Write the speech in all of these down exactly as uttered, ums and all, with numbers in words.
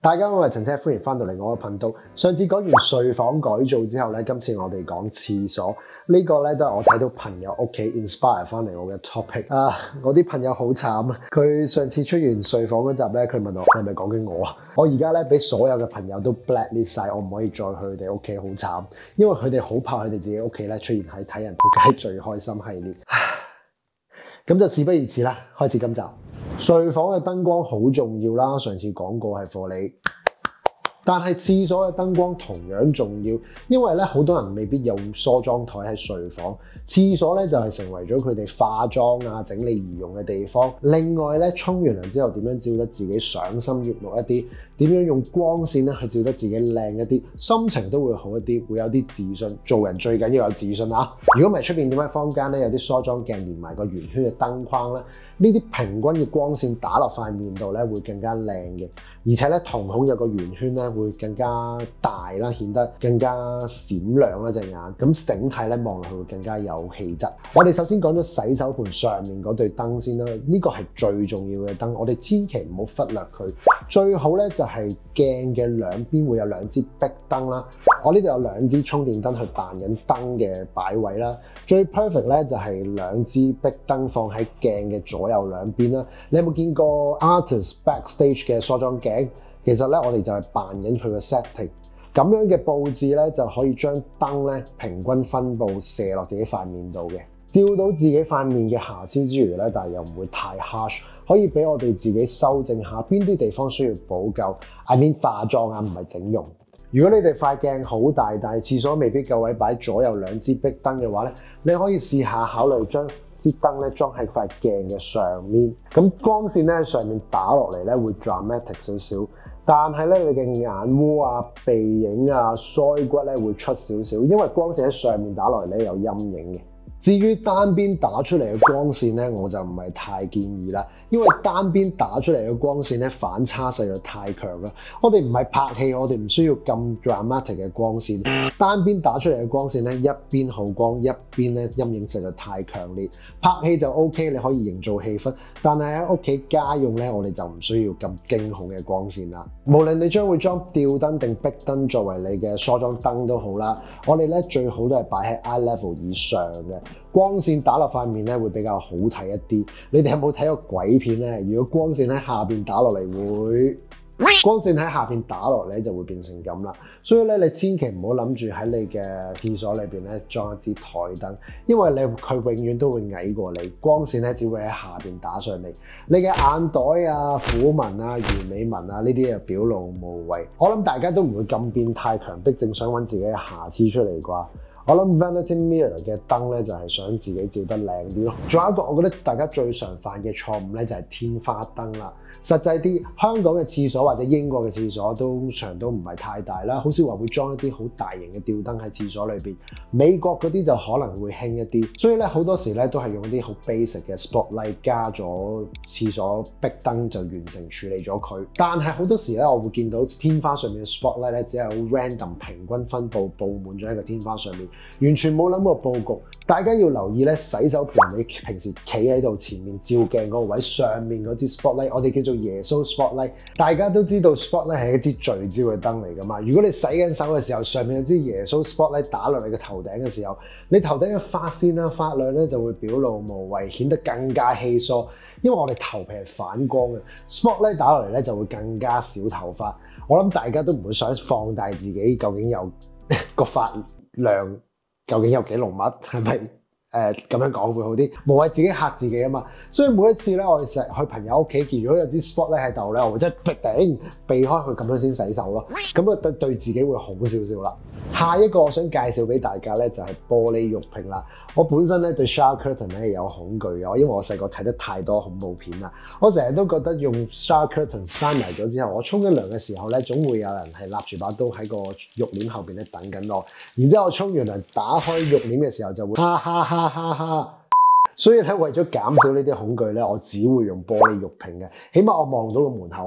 大家好，我係陳姐，歡迎翻到嚟我嘅頻道。上次講完睡房改造之後咧，今次我哋講廁所。呢、這個咧都係我睇到朋友屋企 inspire 翻嚟我嘅 topic 啊！我啲朋友好慘啊！佢上次出完睡房嗰集咧，佢問我係咪講緊我啊？我而家咧俾所有嘅朋友都 blacklist 晒，我唔可以再去佢哋屋企，好慘，因為佢哋好怕佢哋自己屋企咧出現喺睇人仆街最開心系列。咁就事不宜遲啦，開始今集。睡房嘅燈光好重要啦，上次講過係貨你。但係廁所嘅燈光同樣重要，因為咧好多人未必有梳妝台喺睡房，廁所咧就係成為咗佢哋化妝啊、整理儀容嘅地方。另外咧，沖完涼之後點樣照得自己賞心悅目一啲，點樣用光線咧去照得自己靚一啲，心情都會好一啲，會有啲自信。做人最緊要有自信啊！如果唔係出邊點解坊間咧有啲梳妝鏡連埋個圓圈嘅燈框咧？呢啲平均嘅光線打落塊面度咧會更加靚嘅，而且咧瞳孔有個圓圈咧會更加大啦，顯得更加閃亮啦隻眼，咁整體咧望落去會更加有氣質。我哋首先講咗洗手盆上面嗰對燈先啦，呢個係最重要嘅燈，我哋千祈唔好忽略佢。最好咧就係鏡嘅兩邊會有兩支壁燈啦，我呢度有兩支充電燈去扮緊燈嘅擺位啦。最 perfect 咧就係兩支壁燈放喺鏡嘅左右兩邊啦。你有冇見過 artist backstage 嘅梳妝鏡？其實咧我哋就係扮緊佢個 setting，咁樣嘅佈置咧就可以將燈咧平均分佈射落自己塊面度嘅，照到自己塊面嘅瑕疵之餘咧，但係又唔會太 harsh， 可以俾我哋自己修正下邊啲地方需要補救。I mean 化妝啊，唔係整容。如果你哋塊鏡好大，但係廁所未必夠位擺左右兩支壁燈嘅話咧，你可以試下考慮將支燈咧裝喺塊鏡嘅上面，咁光線咧喺上面打落嚟咧會 dramatic 少少，但係咧你嘅眼窩啊、鼻影啊、腮骨咧會出少少，因為光線喺上面打落嚟咧有陰影嘅。至於單邊打出嚟嘅光線咧，我就唔係太建議啦，因為單邊打出嚟嘅光線咧反差實在太強啦。我哋唔係拍戲，我哋唔需要咁 dramatic 嘅光線。單邊打出嚟嘅光線咧，一邊好光，一邊咧陰影實在太強烈。拍戲就 OK， 你可以營造氣氛，但係喺屋企家用咧，我哋就唔需要咁驚恐嘅光線啦。無論你將會裝吊燈定壁燈作為你嘅梳妝燈都好啦，我哋咧最好都係擺喺 eye level 以上嘅。光線打落塊面咧會比較好睇一啲。你哋有冇睇過鬼片咧？如果光線喺下邊打落嚟會，光線喺下邊打落嚟就會變成咁啦。所以咧，你千祈唔好諗住喺你嘅廁所裏邊咧裝一支台燈，因為你佢永遠都會矮過你，光線咧只會喺下邊打上嚟。你嘅眼袋啊、虎紋啊、魚尾紋啊呢啲啊表露無遺。我諗大家都唔會咁變態強迫症想揾自己嘅瑕疵出嚟啩。我諗 Vanity Mirror 嘅燈咧就係想自己照得靚啲咯。仲有一個我覺得大家最常犯嘅錯誤咧就係天花燈啦。實際啲，香港嘅廁所或者英國嘅廁所通常都唔係太大啦，好少話會裝一啲好大型嘅吊燈喺廁所裏邊。美國嗰啲就可能會興一啲，所以咧好多時咧都係用一啲好 basic 嘅 spotlight 加咗廁所壁燈就完成處理咗佢。但係好多時咧我會見到天花上面嘅 spotlight 咧只係好 random 平均分佈佈滿咗喺個天花上面，完全冇諗過佈局。大家要留意咧，洗手盆你平時企喺度前面照鏡嗰個位上面嗰支 spotlight， 我哋叫做耶穌 spotlight。大家都知道 spotlight 係一支聚焦嘅燈嚟㗎嘛。如果你洗緊手嘅時候，上面有支耶穌 spotlight 打落你嘅頭頂嘅時候，你頭頂嘅髮線啊、髮量咧就會表露無遺，顯得更加稀疏。因為我哋頭皮係反光嘅 spotlight 打落嚟咧就會更加少頭髮。我諗大家都唔會想放大自己究竟有個髮量。究竟有幾濃密？係咪誒咁樣講會好啲？無謂自己嚇自己啊嘛！所以每一次咧，我哋成日去朋友屋企，見如果有啲 spot 咧喺度咧，我會即係避頂避開佢咁樣先洗手咯。咁啊對對自己會好少少啦。下一個我想介紹俾大家咧就係玻璃玉屏啦。我本身咧對 shower curtain 咧有恐懼嘅，因為我細個睇得太多恐怖片啦。我成日都覺得用 shower curtain 閂埋咗之後，我沖緊涼嘅時候咧，總會有人係立住把刀喺個浴簾後邊咧等緊我。然之後我沖完涼打開浴簾嘅時候就會哈哈哈哈哈。所以咧為咗減少呢啲恐懼咧，我只會用玻璃玉屏嘅，起碼我望到個門口嘛。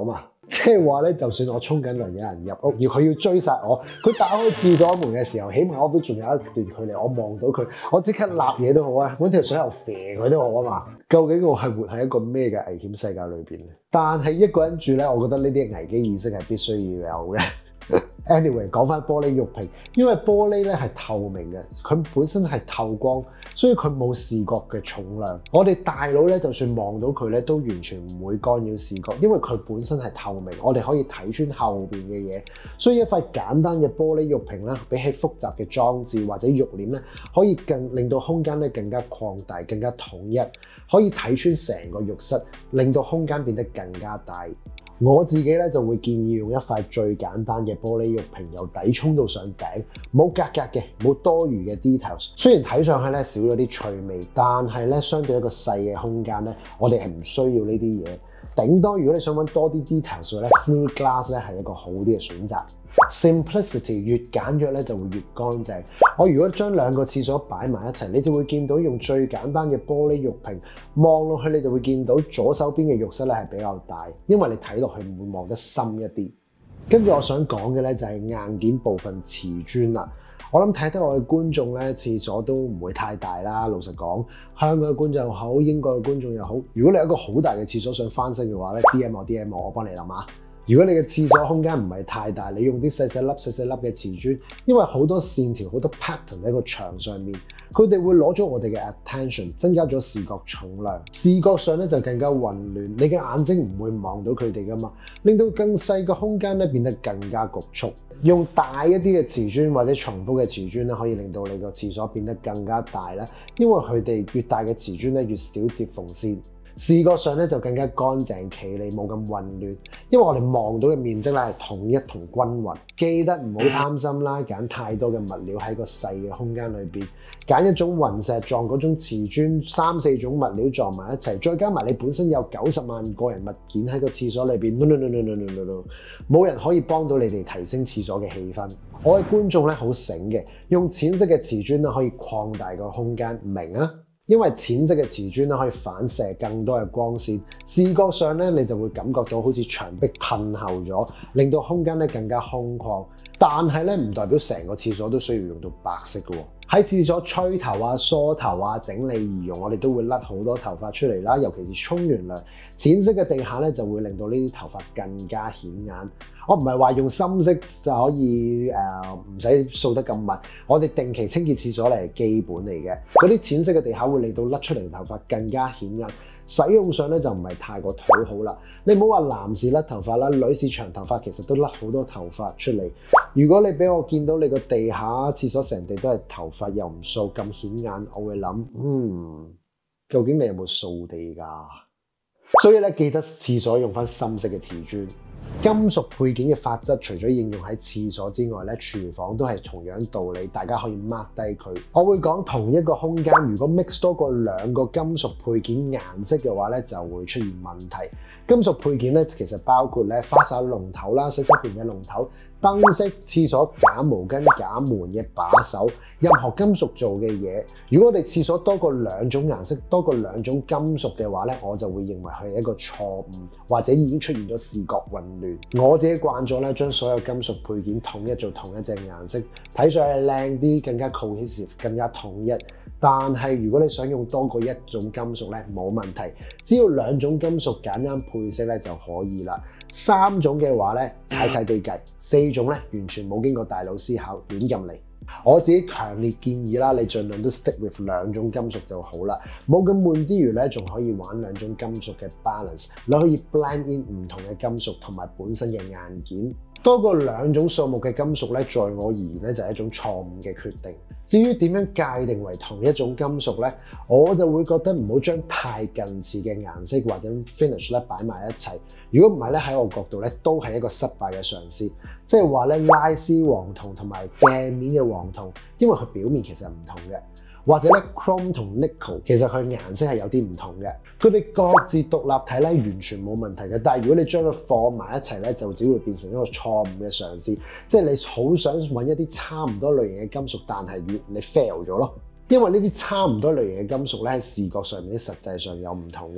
即係話咧，就算我沖緊涼有人入屋，要佢要追殺我，佢打開廁所門嘅時候，起碼我都仲有一段距離，我望到佢，我即刻立嘢都好啊，揾條水喉肥佢都好啊嘛。究竟我係活喺一個咩嘅危險世界裏邊咧？但係一個人住咧，我覺得呢啲危機意識係必須要有嘅。Anyway， 講翻玻璃玉瓶，因為玻璃咧係透明嘅，佢本身係透光，所以佢冇視覺嘅重量。我哋大腦咧，就算望到佢咧，都完全唔會干擾視覺，因為佢本身係透明，我哋可以睇穿後邊嘅嘢。所以一塊簡單嘅玻璃玉瓶咧，比起複雜嘅裝置或者玉簾咧，可以更令到空間咧更加擴大、更加統一，可以睇穿成個浴室，令到空間變得更加大。我自己咧就會建議用一塊最簡單嘅玻璃玉瓶，由底沖到上頂，冇格格嘅，冇多餘嘅 details。雖然睇上去咧少咗啲趣味，但係咧相對一個細嘅空間咧，我哋係唔需要呢啲嘢。頂多如果你想揾多啲 details 咧 ，fluid glass 咧係一個好啲嘅選擇。Simplicity 越簡約咧就會越乾淨。我如果將兩個廁所擺埋一齊，你就會見到用最簡單嘅玻璃玉瓶望落去，你就會見到左手邊嘅浴室咧係比較大，因為你睇落去唔會望得深一啲。跟住我想講嘅咧就係硬件部分瓷磚啦。我諗睇得我嘅觀眾咧，廁所都唔會太大啦。老實講，香港嘅觀眾又好，英國嘅觀眾又好，如果你有一個好大嘅廁所想翻新嘅話咧 ，D M 我 D M 我，我幫你諗下。如果你嘅廁所空間唔係太大，你用啲細細粒、細細粒嘅瓷磚，因為好多線條、好多 pattern 喺個牆上面，佢哋會攞咗我哋嘅 attention， 增加咗視覺重量。視覺上咧就更加混亂，你嘅眼睛唔會望到佢哋噶嘛，令到更細嘅空間咧變得更加局促。用大一啲嘅瓷磚或者重複嘅瓷磚咧，可以令到你個廁所變得更加大啦，因為佢哋越大嘅瓷磚咧越少接縫線。視覺上咧就更加乾淨企理，冇咁混亂，因為我哋望到嘅面積咧係統一同均勻。記得唔好貪心啦，揀太多嘅物料喺個細嘅空間裏邊，揀一種雲石狀嗰種瓷磚，三四種物料撞埋一齊，再加埋你本身有九十萬個人物件喺個廁所裏邊 ，no no no no no no no no， 冇人可以幫到你哋提升廁所嘅氣氛。我嘅觀眾咧好醒嘅，用淺色嘅瓷磚咧可以擴大個空間，唔明啊？因為淺色嘅瓷磚咧可以反射更多嘅光線，視覺上咧你就會感覺到好似牆壁褪後咗，令到空間咧更加空曠。但係咧唔代表成個廁所都需要用到白色嘅喎。喺廁所吹頭啊、梳頭啊、整理儀容，我哋都會甩好多頭髮出嚟啦。尤其是沖完涼，淺色嘅地下咧就會令到呢啲頭髮更加顯眼。我唔係話用深色就可以誒唔使掃得咁密，我哋定期清潔廁所嚟係基本嚟嘅。嗰啲淺色嘅地下會令到甩出嚟嘅頭髮更加顯眼。使用上咧就唔係太過討好啦。你唔好話男士甩頭髮啦，女士長頭髮其實都甩好多頭髮出嚟。如果你俾我見到你個地下廁所成地都係頭髮又唔掃咁顯眼，我會諗，嗯，究竟你有冇掃地㗎？所以咧，記得廁所用翻深色嘅瓷磚。金屬配件嘅法則，除咗應用喺廁所之外咧，廚房都係同樣道理，大家可以 mark 低佢。我會講同一個空間，如果 mix 多過兩個金屬配件顏色嘅話咧，就會出現問題。金屬配件咧，其實包括咧花灑龍頭啦、洗手盆嘅龍頭、燈飾、廁所假毛巾、假門嘅把手，任何金屬做嘅嘢。如果我哋廁所多過兩種顏色、多過兩種金屬嘅話咧，我就會認為佢係一個錯誤，或者已經出現咗視覺混亂。我自己慣咗咧，將所有金屬配件統一做同一隻顏色，睇上去靚啲，更加 cohesive， 更加統一。但係如果你想用多過一種金屬咧，冇問題，只要兩種金屬揀啱配色咧就可以啦。三種嘅話咧，踩踩地計；四種咧，完全冇經過大腦思考，亂咁嚟。我自己強烈建議啦，你盡量都 stick with 兩種金屬就好啦，冇咁悶之餘咧，仲可以玩兩種金屬嘅 balance， 你可以 blend in 唔同嘅金屬同埋本身嘅硬件。多過兩種數目嘅金屬咧，在我而言咧就係一種錯誤嘅決定。至於點樣界定為同一種金屬咧，我就會覺得唔好將太近似嘅顏色或者 finish 咧擺埋一齊。如果唔係咧，喺我角度咧都係一個失敗嘅嘗試。即係話咧，拉絲黃銅同埋鏡面嘅黃銅，因為佢表面其實係唔同嘅。或者咧 chrome 同 nickel 其實佢顏色係有啲唔同嘅，佢哋各自獨立睇咧完全冇問題嘅。但係如果你將佢放埋一齊咧，就只會變成一個錯誤嘅嘗試。即係你好想揾一啲差唔多類型嘅金屬，但係越你 fail 咗咯。因為呢啲差唔多類型嘅金屬咧喺視覺上面、實際上有唔同嘅。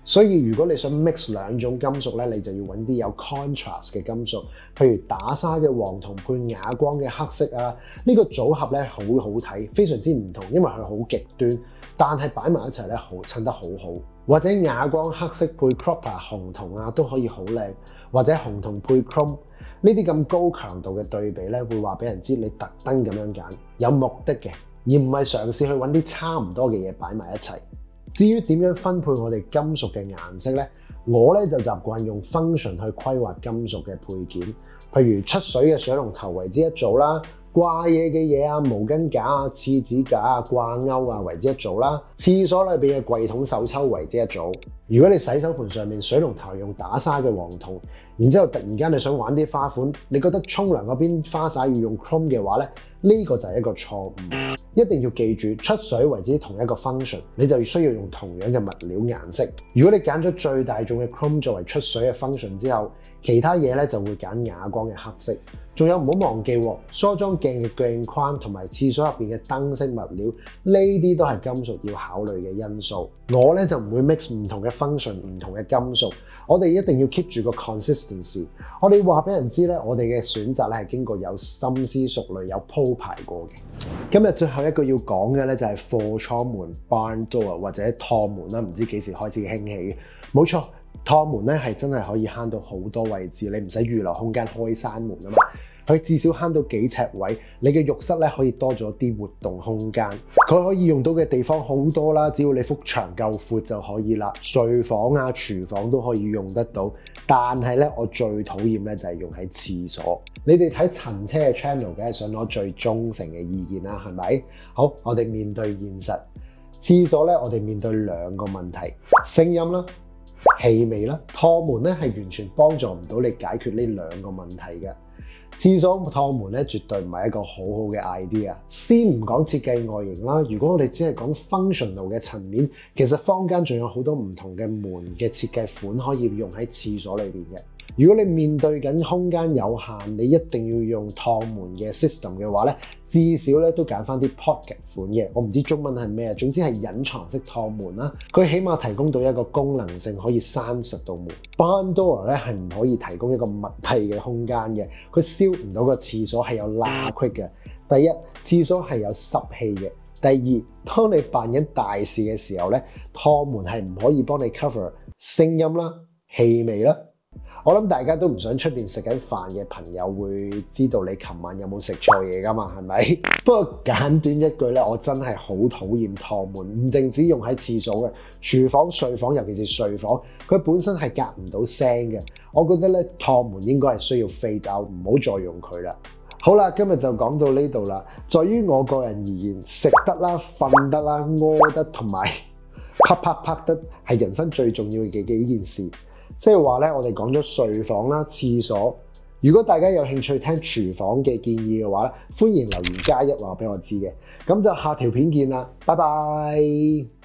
所以如果你想 mix 兩種金屬咧，你就要揾啲有 contrast 嘅金屬，譬如打砂嘅黃銅配啞光嘅黑色啊，呢、這個組合咧好好睇，非常之唔同，因為佢好極端，但係擺埋一齊咧好襯得好好。或者啞光黑色配 copper 紅銅啊都可以好靚，或者紅銅配 chrome 呢啲咁高強度嘅對比咧，會話俾人知你特登咁樣揀，有目的嘅，而唔係嘗試去揾啲差唔多嘅嘢擺埋一齊。至於點樣分配我哋金屬嘅顏色呢？我咧就習慣用 function 去規劃金屬嘅配件，譬如出水嘅水龍頭為之一組啦，掛嘢嘅嘢啊，毛巾架啊、廁紙架啊、掛鈎啊為之一組啦，廁所裏邊嘅櫃桶手抽為之一組。如果你洗手盆上面水龍頭用打砂嘅黃銅，然之後突然間你想玩啲花款，你覺得沖涼嗰邊花灑要用 chrome 嘅話咧，呢個就係一個錯誤。一定要記住，出水為之同一個 function，你就需要用同樣嘅物料顏色。如果你揀咗最大眾嘅 chrome 作為出水嘅 function之後，其他嘢咧就會揀啞光嘅黑色。仲有唔好忘記，梳妝鏡嘅鏡框同埋廁所入邊嘅燈飾物料，呢啲都係金屬要考慮嘅因素。我咧就唔會 mix 唔同嘅 function、唔同嘅金屬，我哋一定要 keep 住個 consistency。我哋話俾人知咧，我哋嘅選擇咧係經過有深思熟慮、有鋪排過嘅。今日最後一個要講嘅咧就係貨倉門 barn door 或者趟門啦，唔知幾時開始興起嘅。冇錯，趟門咧係真係可以慳到好多位置，你唔使預留空間開閂門啊嘛。佢至少慳到幾尺位，你嘅浴室咧可以多咗啲活動空間。佢可以用到嘅地方好多啦，只要你幅牆夠闊就可以啦。睡房啊、廚房都可以用得到。但係咧，我最討厭咧就係用喺廁所。你哋睇陳車嘅 channel 梗係想攞最忠誠嘅意見啦，係咪？好，我哋面對現實。廁所咧，我哋面對兩個問題：聲音啦、氣味啦。趟門咧係完全幫助唔到你解決呢兩個問題嘅。廁所趟門咧，絕對唔係一個好好嘅 idea。先唔講設計外形啦，如果我哋只係講 functional 嘅層面，其實坊間仲有好多唔同嘅門嘅設計款可以用喺廁所裏邊嘅。如果你面對緊空間有限，你一定要用趟門嘅 system 嘅話咧，至少咧都揀翻啲 pocket 款嘅。我唔知中文係咩，總之係隱藏式趟門啦。佢起碼提供到一個功能性可以閂實到門。barn door 咧係唔可以提供一個密閉嘅空間嘅，佢燒唔到個廁所係有罅隙嘅。第一，廁所係有濕氣嘅。第二，當你辦緊大事嘅時候咧，趟門係唔可以幫你 cover 聲音啦、氣味啦。我諗大家都唔想出邊食緊飯嘅朋友會知道你琴晚有冇食錯嘢噶嘛，係咪？不過簡短一句咧，我真係好討厭趟門，唔淨止用喺廁所嘅，廚房、睡房，尤其是睡房，佢本身係隔唔到聲嘅。我覺得咧，趟門應該係需要 fade out，唔好再用佢啦。好啦，今日就講到呢度啦。在於我個人而言，食得啦、瞓得啦、屙得同埋啪啪啪得係人生最重要嘅幾件事。即係話咧，我哋講咗睡房啦、廁所。如果大家有興趣聽廚房嘅建議嘅話咧，歡迎留言加一話俾我知嘅。咁就下條片見啦，拜拜。